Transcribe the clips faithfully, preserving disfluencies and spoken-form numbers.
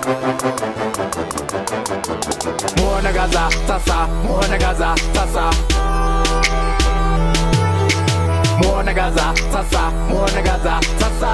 Muona Gaza sasa, muona Gaza sasa. Muona Gaza sasa, muona Gaza sasa.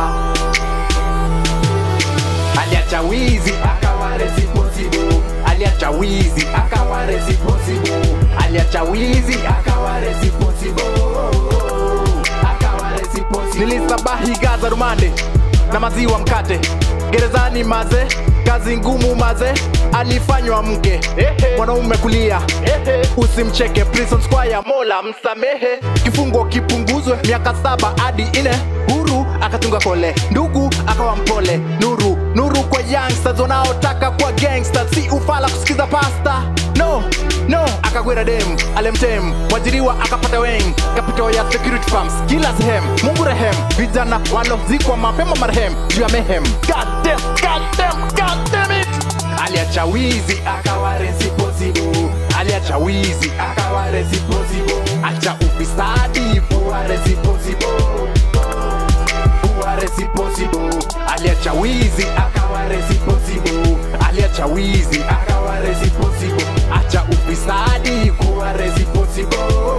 Aliacha wizi akawa responsible. Aliacha wizi akawa responsible. Aliacha wizi akawa responsible. Akawa responsible. Nilisabahi Gaza rumande na maziwa mkate. Gerezani maze, kazi ngumu maze, alifanywa mke. Mwanaume kulia, usimcheke. Prison Squire, Mola msamehe. Kifungo kipunguzwe miaka saba hadi ine. Huru akatunga kole, ndugu akawa mpole. Nuru, nuru kwa youngsters wanaotaka kwa gangsters. Si ufala kusikiza pasta. No, no, akagwera dem, alemtem. Mwajiriwa akapata weng, kapito ya security firms. Kila sehemu, Mungu rehem. Vijana walozikwa mapema marhem. Juu ya mehem. God damn, God damn, God damn it. Aliacha wizi akawa responsible. Aliacha wizi akawa responsible. Acha ufisadi kuwa responsible. Kuwa responsible. Aliacha wizi akawa responsible. Aliacha wizi akawa responsible. Acha ufisadi kuwa responsible.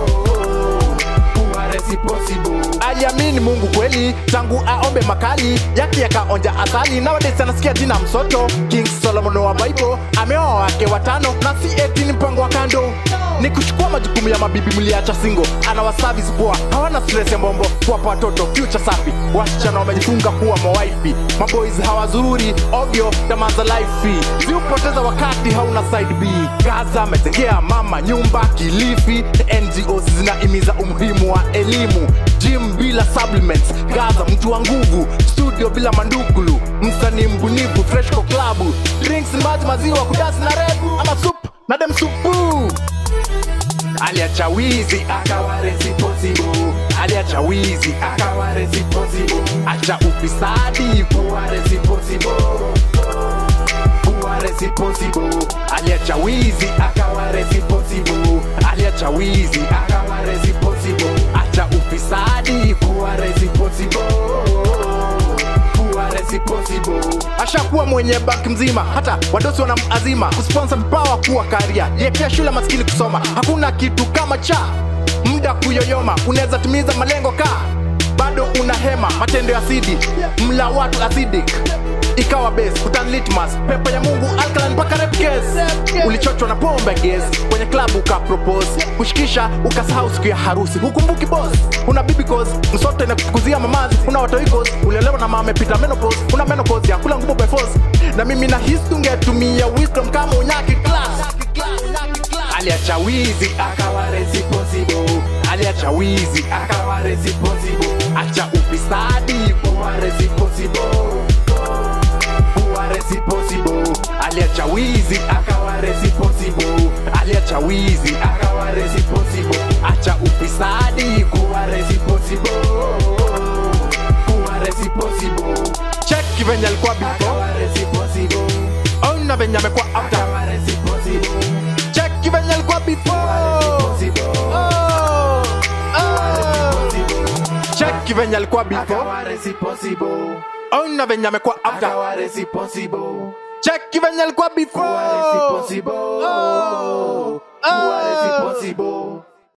Kuwa responsible. Aliamini Mungu kweli tangu aombe makali yake yakaonja asali. Nowadays anasikia jina msoto. King Solomon wa Bible ameoa wake watano na si eti ni mpango wa kando. Ni kuchukua majukumu ya mabibi mliacha single. Ana wa service poa, hawana stress ya mbombo. Kwa watoto future safi, wasichana wamejifunga kuwa mawaifi. Maboys hawazururi ovyo tamaa za life. Siupoteza wakati hauna side B. Gaza ametengea mama nyumba Kilifi. N G Os zinaimiza umuhimu wa elimu. Gym bila supplements, Gaza mtu wa nguvu. Studio bila mandukulu, msanii mbunifu fresh kwa klabu. Drinks maji maziwa kudasi na red ama soup na dem supu. Aliacha wizi akawa responsible. Aliacha wizi akawa responsible. Acha ufisadi kuwa responsible. Kuwa responsible. Aliacha wizi akawa responsible. Aliacha wizi akawa responsible. Acha ufisadi kuwa responsible. Kuwa responsible. Ashakuwa mwenye bank mzima, hata wadosi wanamazima. Kusponsor mbawa kuwa karia, yekea shule maskini kusoma. Hakuna kitu kama cha muda kuyoyoma. Unaweza timiza malengo ka bado unahema. Matendo ya asidi, mla watu acidic ikawa base, kutan litmas. Pepo ya Mungu alkaline mpaka rap case. Ulichochwa na pombe guess, kwenye club uka propose. Kushikisha ukasahau siku ya harusi. Hukumbuki boss, una bibi cause msote inakukuzia mamazi. Una watoikos, ulelewa na mama pita menopause. Una menopause ya kula ngumu by force. Na mimi na hisi tungetumia wisdom kama unyaki class. Aliacha wizi akawa responsible. Aliacha wizi akawa responsible. Acha ufisadi kuwa responsible. Kuwa responsible. Aliacha wizi akawa responsible. Aliacha wizi akawa responsible. Acha ufisadi kuwa responsible. Kuwa responsible. Check venye alikuwa before. Ona venye amekuwa after. Check venye alikuwa before. Oh, oh. Check venye alikuwa before. Ona venye amekuwa after. Check venye alikuwa before. Oh, oh.